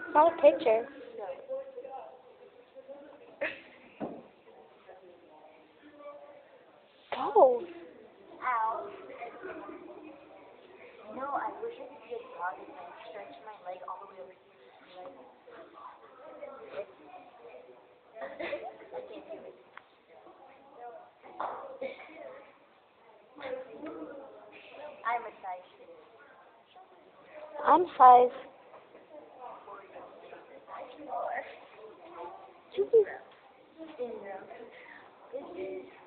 It's not a picture. Go. Ow. No, I wish I could see a dog and like stretch my leg all the way over here. I can't do it. I'm a size 6. I'm size. This is